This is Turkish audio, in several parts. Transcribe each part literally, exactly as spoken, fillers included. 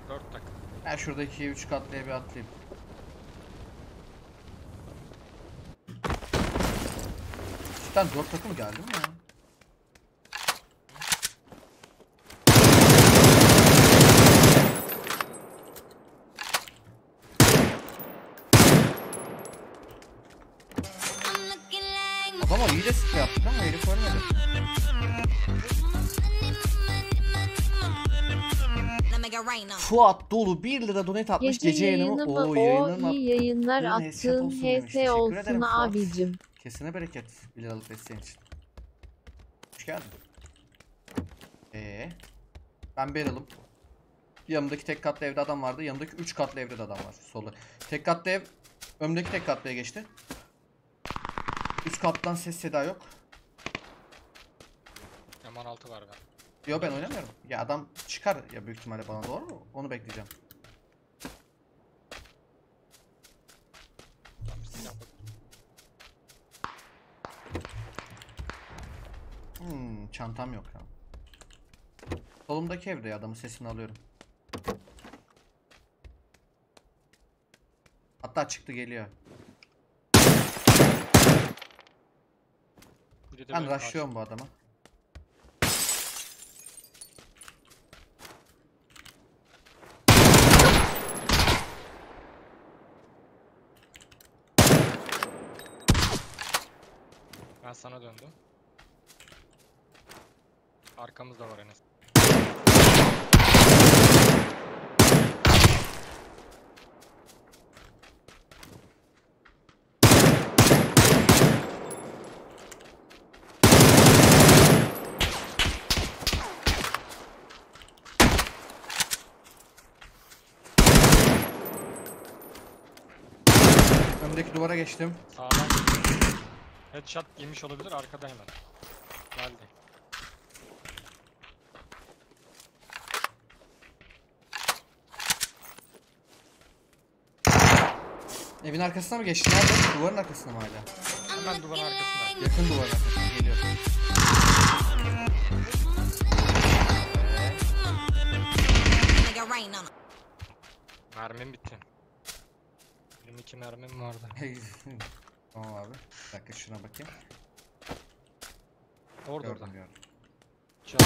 Dört takım. Ben şuradaki üç katlıya bir atlayayım. Cidden dört takım geldi mi ya? Adama iyi de sprey yaptık ama herif ölmedi. Fuat Dolu bir lira donate atmış. Gece, Gece yayını mı? yayını mı? Oo, O yayının iyi yayınlar attığın headshot attığın olsun demiş. H S Teşekkür olsun ederim Fuat. abicim. Kesine bereket bir liralık desteğin için. Hoş geldin. Ee, ben Beryl'ım. Yanımdaki tek katlı evde adam vardı. Yanımdaki üç katlı evde de adam var. Solda. Tek katlı ev önümdeki tek katlıya geçti. Üst kattan ses seda yok. M on altı var ben. Yo, ben oynamıyorum. Ya adam çıkar ya büyük ihtimalle bana, doğru mu? Onu bekleyeceğim. Hmm, çantam yok ya. Solumdaki evde ya, adamın sesini alıyorum. Hatta çıktı, geliyor. Ben rushlıyorum bu adama. Ben sana döndüm. Arkamızda var Enes. Önümdeki duvara geçtim. Sağdan headshot yemiş olabilir, arkada hemen. Geldi. Evin arkasına mı geçti? Nerede? Duvarın arkasına mı hala? Hemen duvarın arkasında. Yakın duvarın arkasına geliyor. Mermim bitti. Benim iki mermim vardı. Tamam abi. Bir dakika şuna bakayım. Orada Gördüm, orada. gördüm. Çal.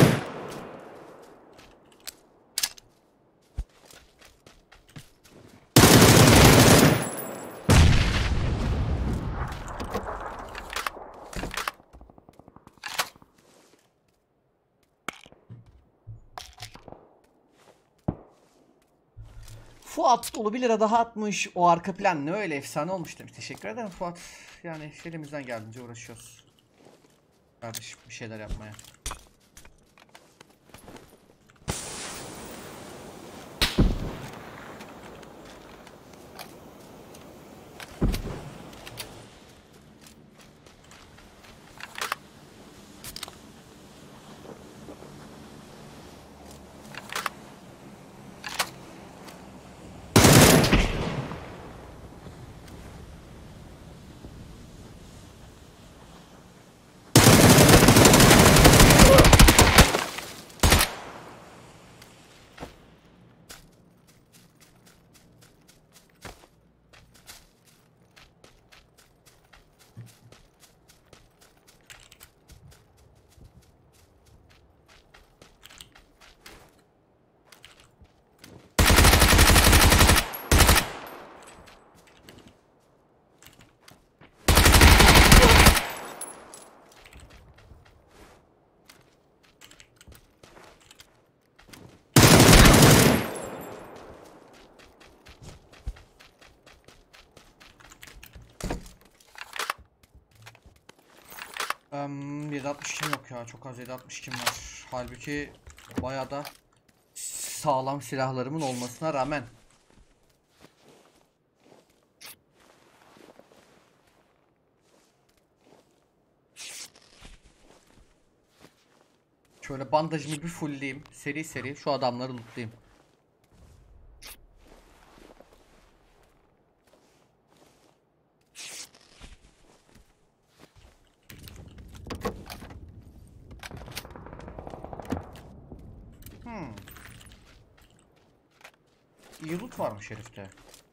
Fuat Dolu bir lira daha atmış. O arka plan ne öyle efsane olmuş demiş. Teşekkür ederim Fuat. Yani elimizden geldiğince uğraşıyoruz. Kardeşim bir şeyler yapmaya. Um, yedi altmış kim yok ya, çok az yedi altmış kim var. Halbuki bayağı da sağlam silahlarımın olmasına rağmen. Şöyle bandajımı bir fullleyeyim, seri seri şu adamları lootlayayım. Hmm. iyi loot varmış herifte.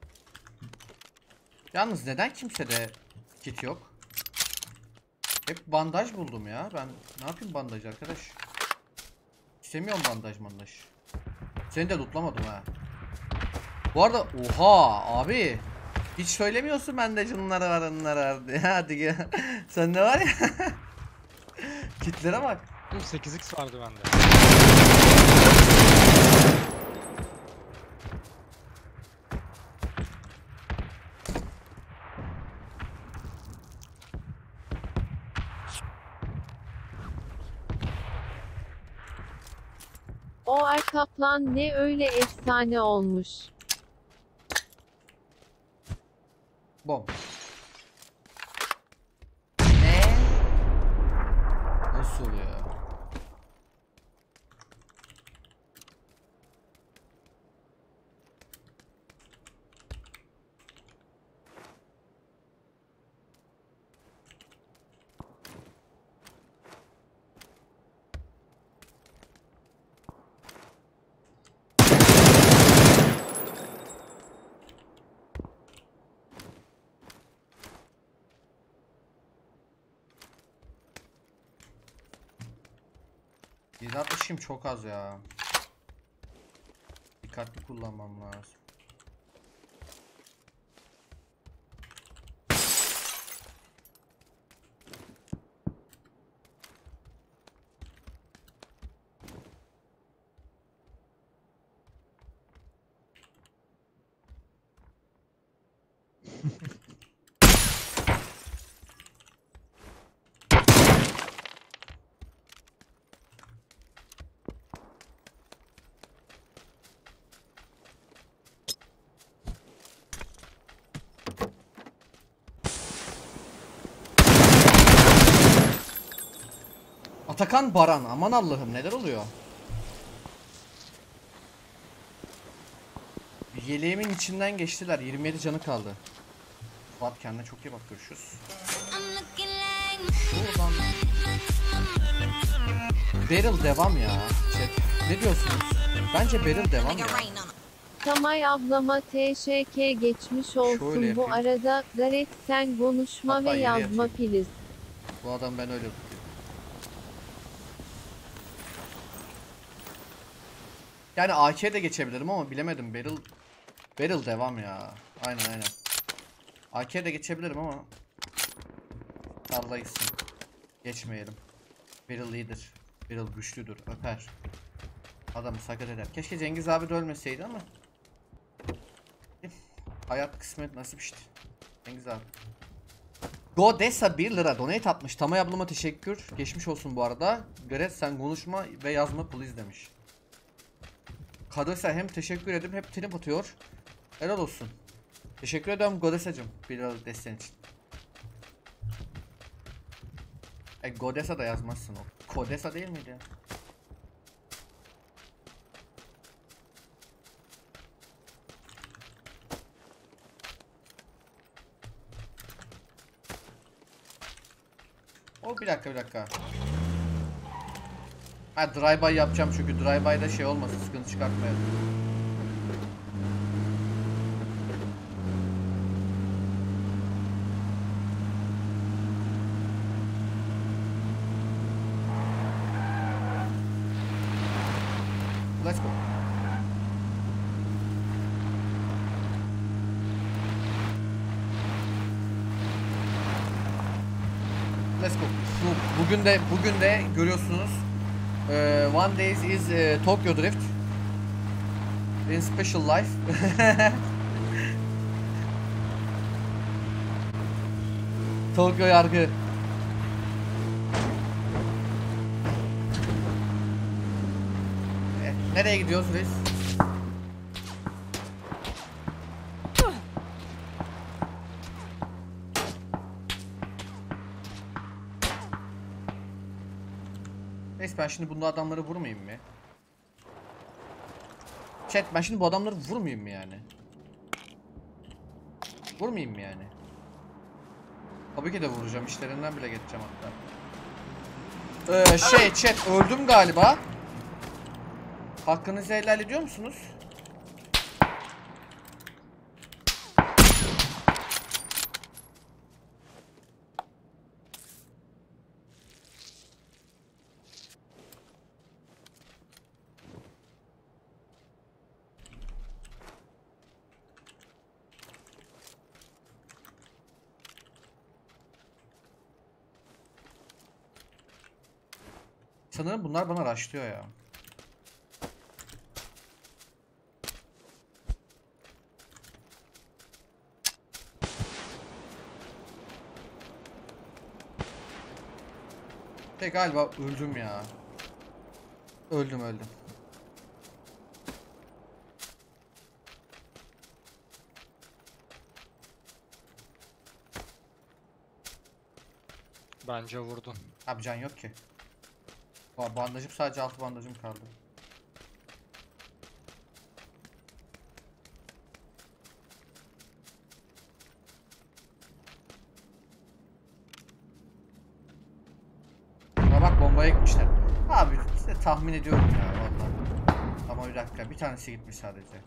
Yalnız neden kimsede kit yok? Hep bandaj buldum ya. Ben ne yapayım bandaj arkadaş? İstemiyorum bandaj bandaj. Seni de lootlamadım ha. Bu arada oha abi. Hiç söylemiyorsun bende şunları var onları var diye. Hadi gel. Sen ne var ya? Kitlere bak. Dur sekiz x vardı bende. O Arkaplan ne öyle efsane olmuş. Bom. Ne? Nasıl ya? yedi altmışım çok az ya. Dikkatli kullanmam lazım. Atakan Baran, aman Allah'ım neler oluyor? Yeleğimin içinden geçtiler. yirmi yedi canı kaldı. Fuat kendine çok iyi bak, görüşürüz. Buradan... Barrel devam ya. Chat. Ne diyorsunuz? Bence Barrel devam ya. Tamay ablama teşekkür geçmiş olsun bu yapayım. arada. Gareth sen konuşma Hatta ve yere yazma yatayım. Filiz. Bu adam ben öyle tutuyorum. Yani A K'ye de geçebilirim ama bilemedim. Barrel Barrel devam ya. Aynen aynen. A K'ye de geçebilirim ama Allah gitsin. Geçmeyelim. Barrel iyidir. Barrel güçlüdür. Öper. Adamı sakat eder. Keşke Cengiz abi de ölmeseydi ama. Hayat kısmet nasip işte. Cengiz abi. Godesa bir lira donate atmış. Tamay ablama teşekkür. Geçmiş olsun bu arada. Gareth sen konuşma ve yazma please demiş. Godesa hem teşekkür edip hep trip atıyor. Helal olsun. Teşekkür ederim Godesa'cım bir liralık desteğin için. E Godesa da yazmazsın o. Kodesa değil miydi ya? O bir dakika bir dakika. Ha drive-by yapacağım çünkü drive-by'da şey olmasın, sıkıntı çıkartmayalım. Let's go. Let's go. Bu, bugün de bugün de görüyorsunuz. Uh, one days is uh, Tokyo Drift. In special life. Tokyo yargı. E, nereye gidiyoruz reis? Neyse ben şimdi bunda adamları vurmayayım mı? Chat ben şimdi bu adamları vurmayayım mı yani? Vurmayayım mı yani? Tabii ki de vuracağım, işlerinden bile geçeceğim hatta. Ee, şey chat öldüm galiba. Hakkınızı helal ediyor musunuz? Sanırım bunlar bana rushlıyor ya. Şey galiba öldüm ya. Öldüm öldüm. Bence vurdun. Abi can yok ki. Ba- Bandajım sadece altı bandajım kaldı. Ama bak bombaya gitmişler. Abi işte tahmin ediyorum ya vallahi. Ama bir dakika bir tanesi gitmiş sadece.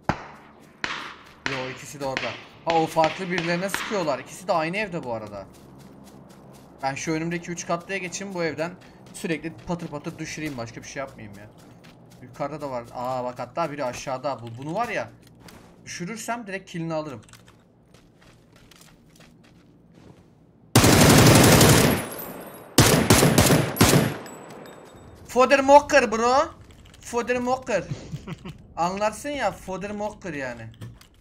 Yo ikisi de orada. Ha o farklı birilerine sıkıyorlar. İkisi de aynı evde bu arada. Ben şu önümdeki üç katlıya geçeyim bu evden. Sürekli patır patır düşüreyim başka bir şey yapmayayım ya. Yukarıda da var. Aa bak hatta biri aşağıda. Bu bunu var ya. Düşürürsem direkt killini alırım. Fodder Mocker bro. Fodder Mocker. Anlarsın ya Fodder Mocker yani.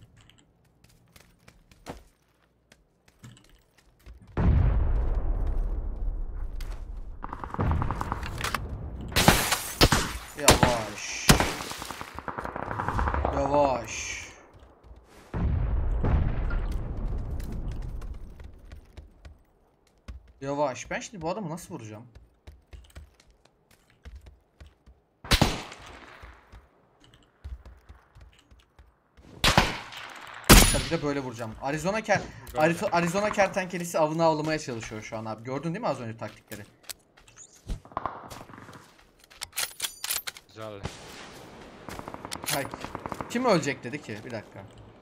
Yavaş. Yavaş. Yavaş. Ben şimdi bu adamı nasıl vuracağım? Tabii bir de böyle vuracağım. Arizona ker Arizo- Arizona kertenkelesi avını avlamaya çalışıyor şu an abi. Gördün değil mi az önce taktikleri? Güzel. Hay. Kim ölecek dedi ki? Bir dakika.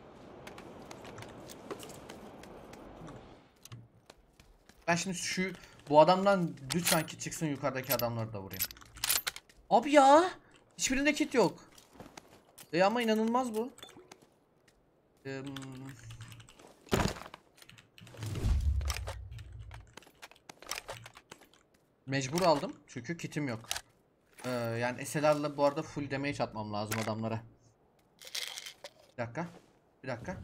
Ben şimdi şu bu adamdan lütfen kit çıksın yukarıdaki adamları da vurayım. Abi ya. Hiçbirinde kit yok. E ama inanılmaz bu. Ee, Mecbur aldım çünkü kitim yok. Ee, yani S L R'la bu arada full damage atmam lazım adamlara. Bir dakika. Bir dakika.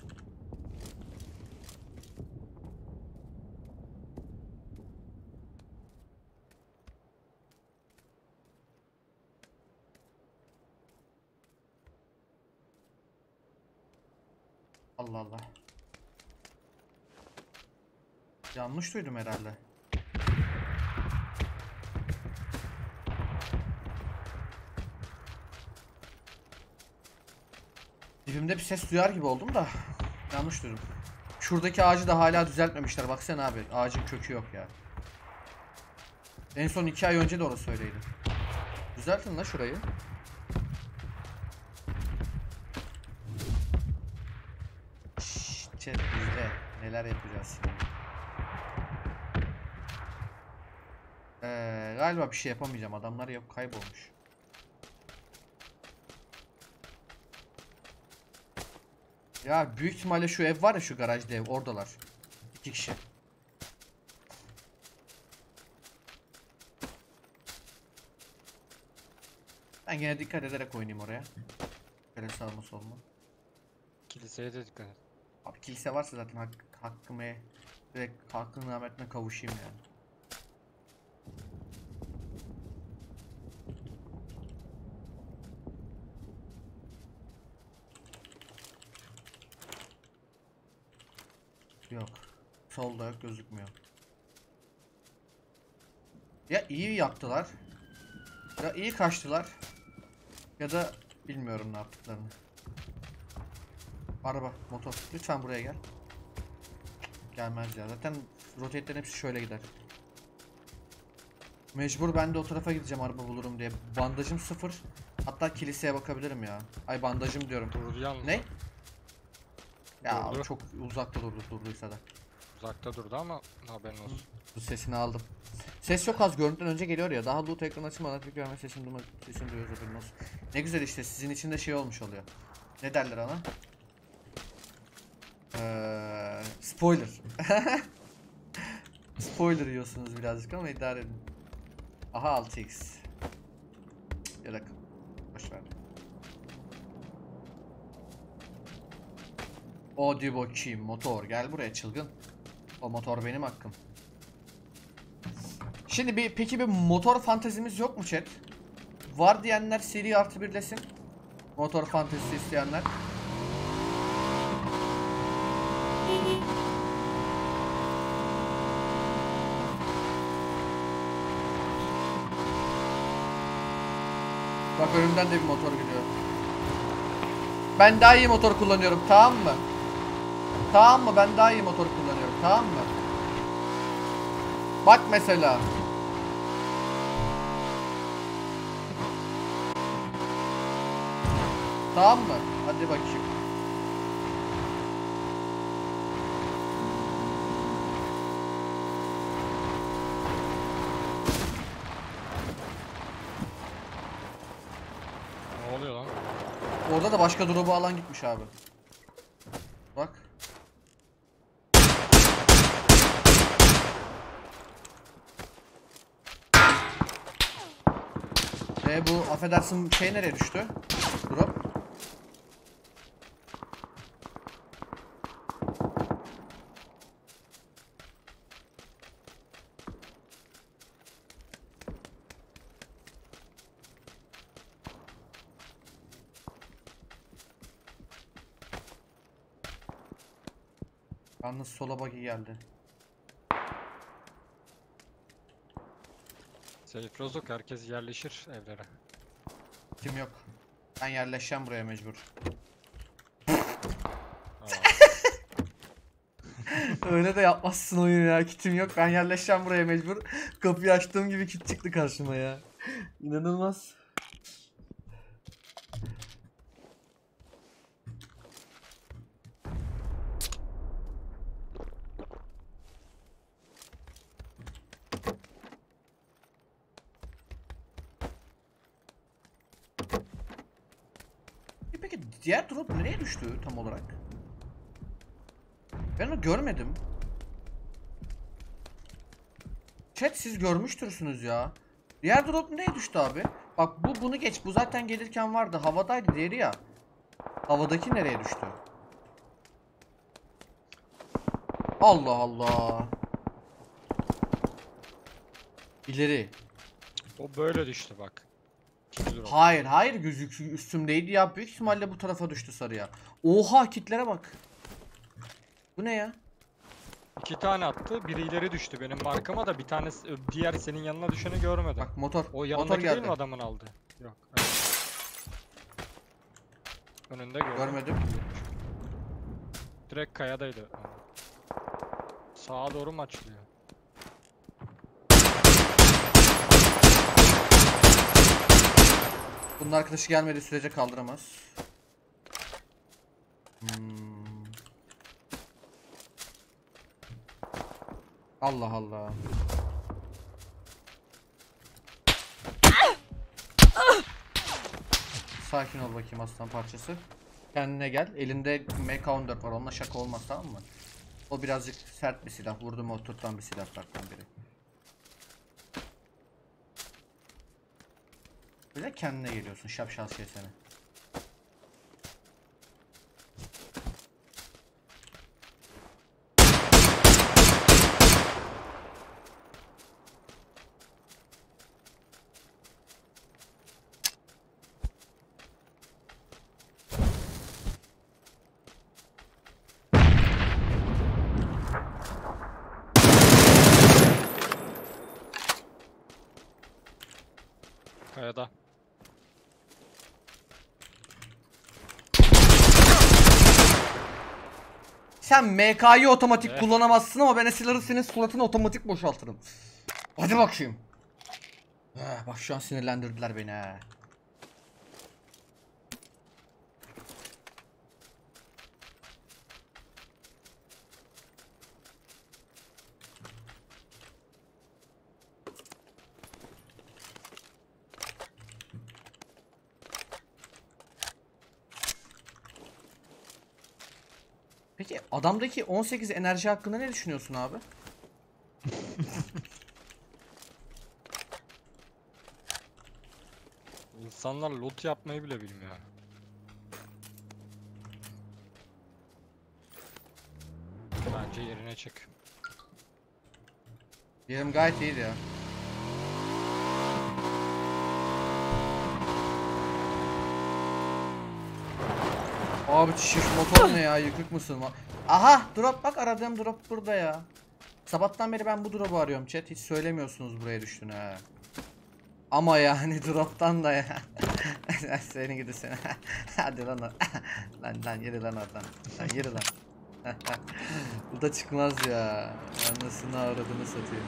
Allah Allah. Yanlış duydum herhalde. Dibimde bir ses duyar gibi oldum da yanlış duydum. Şuradaki ağacı da hala düzeltmemişler. Baksana abi ağacın kökü yok ya. En son iki ay önce de orası öyleydi. Düzeltin la şurayı. Şşş, chat bizde neler yapacağız şimdi. Ee, galiba bir şey yapamayacağım. Adamlar yok kaybolmuş. Ya büyük ihtimalle şu ev var ya şu garajda ev oradalar. İki kişi. Ben yine dikkat ederek oynayayım oraya. Böyle sağ mı sol mu? Kiliseye de dikkat et. Abi kilise varsa zaten hak, hakkımı direkt hakkın rahmetine kavuşayım yani. Yok. Solda yok gözükmüyor. Ya iyi yaptılar. Ya iyi kaçtılar. Ya da bilmiyorum ne yaptıklarını. Araba, motor. Lütfen buraya gel. Gelmez ya. Zaten rotate'lerin hepsi şöyle gider. Mecbur ben de o tarafa gideceğim araba bulurum diye. Bandajım sıfır. Hatta kiliseye bakabilirim ya. Ay bandajım diyorum. Durdu yalnız. Ne? Ya Durdu. çok uzakta durdu durduysa da. Uzakta durdu ama haberin olsun. Bu sesini aldım. Ses çok az görüntüden önce geliyor ya. Daha loot ekranı açılmadan bir görme sesini duyma sesini duyuyoruz haberin olsun. Ne güzel işte sizin için de şey olmuş oluyor. Ne derler ona? Ee, spoiler. Spoiler yiyorsunuz birazcık ama idare edin. Aha altı x. Ya da boş ver. Hadi bakayım motor, gel buraya çılgın. O motor benim hakkım. Şimdi bir peki bir motor fantezimiz yok mu chat? Var diyenler seri artı birlesin. Motor fantezisi isteyenler. Bak önümden de bir motor gidiyor. Ben daha iyi motor kullanıyorum, tamam mı? Tamam mı? Ben daha iyi motor kullanıyorum, tamam mı? Bak mesela. Tamam mı? Hadi bakayım. Ne oluyor lan? Orada da başka drop'u alan gitmiş abi. Bak. E bu affedersin şey nereye düştü? Drop. Yalnız sola buggy geldi. Seyf Rozok, herkes yerleşir evlere. Kim yok. Ben yerleşeceğim buraya mecbur. Aa, Öyle de yapmazsın oyun ya. Kitim yok. Ben yerleşeceğim buraya mecbur. Kapıyı açtığım gibi kit çıktı karşıma ya. İnanılmaz. E peki diğer drop nereye düştü tam olarak? Ben onu görmedim. Chat siz görmüştürsünüz ya. Diğer drop nereye düştü abi? Bak bu bunu geç. Bu zaten gelirken vardı. Havadaydı diğeri ya. Havadaki nereye düştü? Allah Allah. İleri. o böyle düştü bak. İkinci drop. Hayır hayır gözük üstümdeydi ya. Büyük ihtimalle bu tarafa düştü sarıya. Oha kitlere bak. Bu ne ya? İki tane attı. Biri ileri düştü benim markama da, bir tanesi diğer senin yanına düşeni görmedim. Bak motor. O Motor yanındaki değil geldi. mi adamın aldı? Yok. Evet. Önünde gördüm. Görmedim. Direkt kayadaydı. Sağa doğru mu açılıyor? Bunun arkadaşı gelmediği sürece kaldıramaz. Hmm. Allah Allah. Sakin ol bakayım aslan parçası. Kendine gel. Elinde M K on dört var. Onunla şaka olmaz, tamam mı? O birazcık sert bir silah. Vurdu mu oturtan bir silahlardan biri. Böyle kendine geliyorsun şapşal şey seni. Kayada. Sen M K'yı otomatik Eh. kullanamazsın ama ben silahı senin suratına otomatik boşaltırım. Hadi bakayım. Eh, bak şu an sinirlendirdiler beni ha. Peki adamdaki on sekiz enerji hakkında ne düşünüyorsun abi? İnsanlar loot yapmayı bile bilmiyor. Bence yerine çık. Yerim gayet iyiydi ya. Abi çift motor ne ya, yıkık mısın? Aha drop, bak aradığım drop burada ya. Sabahtan beri ben bu drop'u arıyorum chat, hiç söylemiyorsunuz buraya düştüğünü ha. Ama yani drop'tan da ya. Seni gidi seni. Hadi lan o- lan lan yürü lan oradan. Lan yürü lan. Bu da çıkmaz ya. Anasını avradını satıyor.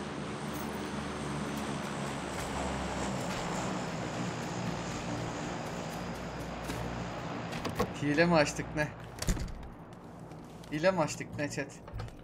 Hile mi açtık ne? Hile mi açtık ne chat?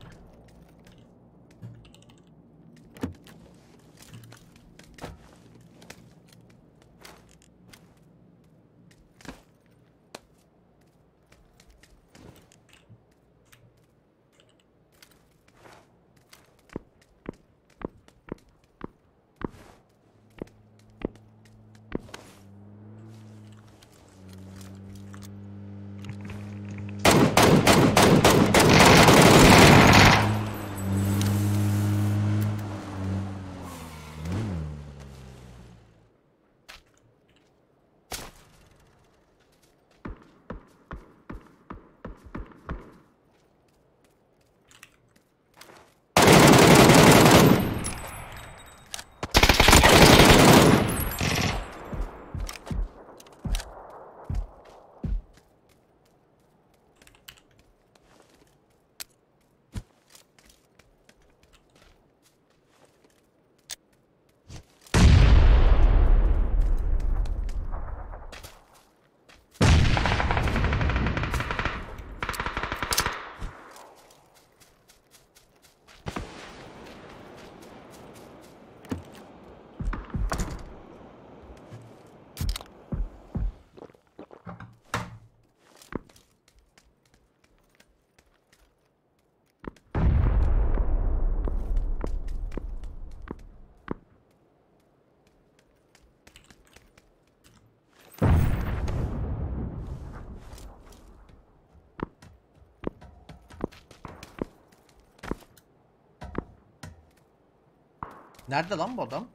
Nerede lan bu adam?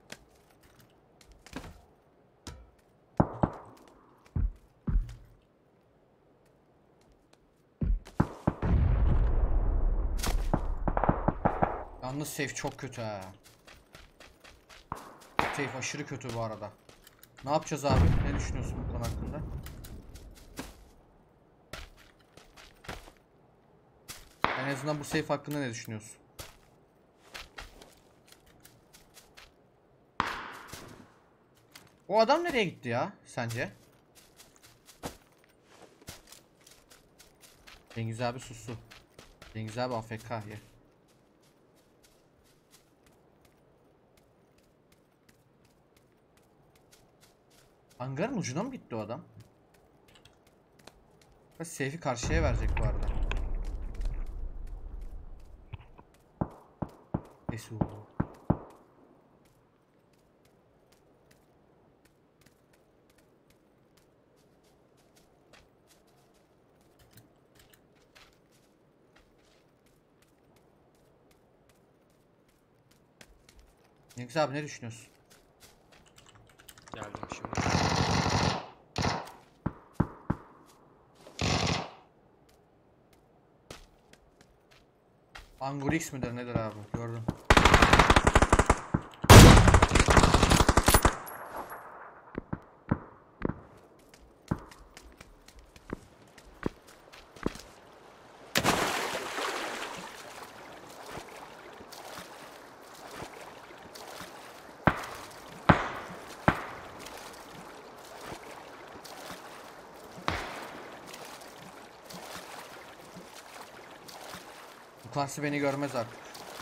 Yalnız safe çok kötü ha. Safe aşırı kötü bu arada. Ne yapacağız abi? Ne düşünüyorsun bu konu hakkında? En azından bu safe hakkında ne düşünüyorsun? O adam nereye gitti ya sence? Cengiz abi sustu. Cengiz abi A F K ya. Hangarın ucuna mı gitti o adam? Safe'i karşıya verecek bu arada. Esu. Cengiz abi ne düşünüyorsun? Geldim şimdi. Angurix midir nedir abi? Gördüm. Bu karşı beni görmez artık.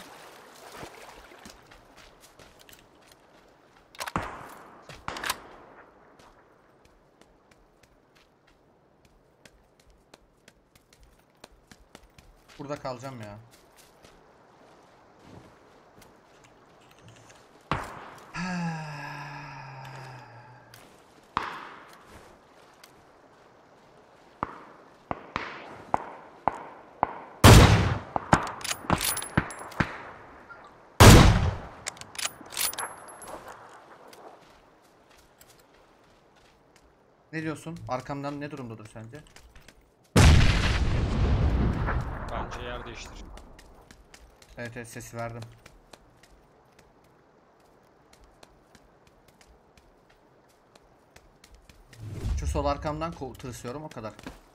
Burada kalacağım ya. Ne diyorsun? Arkamdan ne durumdadır sence? Bence yer değiştir. Evet evet sesi verdim. Şu sol arkamdan ko- tırsıyorum o kadar.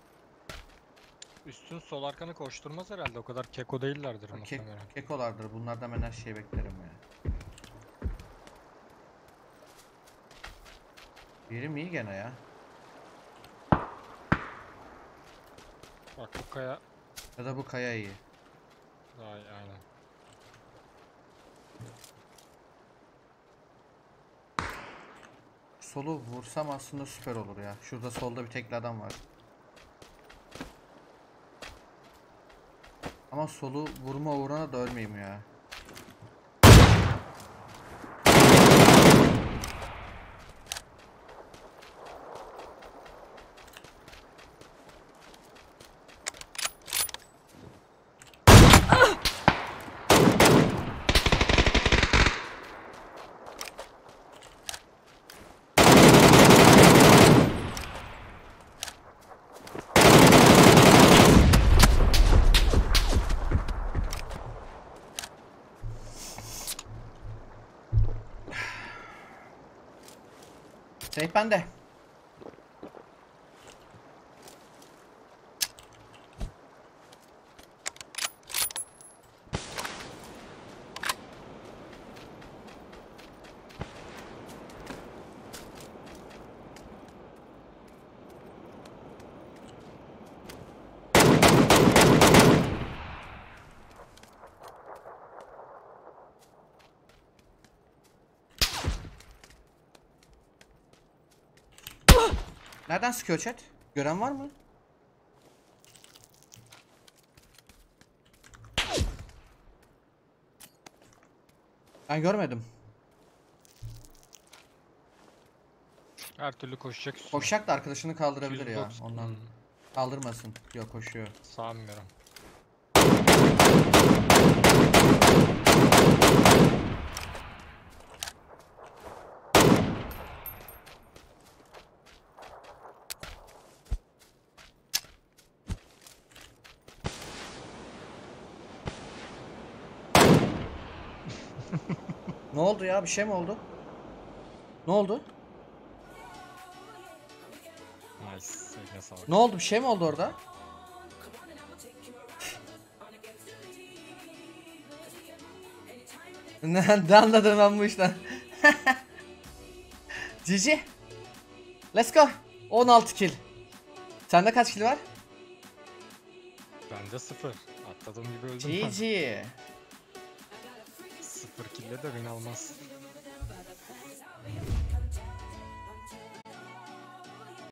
Üstün sol arkanı koşturmaz herhalde. O kadar keko değillerdir Ke muhtemelen. kekolardır. Bunlardan ben her şeyi beklerim ya. Yerim iyi gene ya. Bak bu kaya Ya da bu kaya iyi. daha iyi, aynen. Solu vursam aslında süper olur ya. Şurada solda bir tekli adam var. Ama solu vurma uğruna da ölmeyeyim ya. Safe bende. Nereden sıkıyor chat? Gören var mı? Ben görmedim. Her türlü koşacak üstüne. Koşacak da arkadaşını kaldırabilir ya. iki yüz doksan. Ondan Hmm, kaldırmasın. Yok koşuyor. sanmıyorum. Ne oldu ya? Bir şey mi oldu? Ne oldu? Nice. Eline sağlık. Ne oldu? Bir şey mi oldu orada? Ne, ne anladım ben bu işten? G G. Let's go. on altı kill. Sende kaç kill var? Bende sıfır. Atladığım gibi öldüm ben. G G. Sıfır kille de win almaz.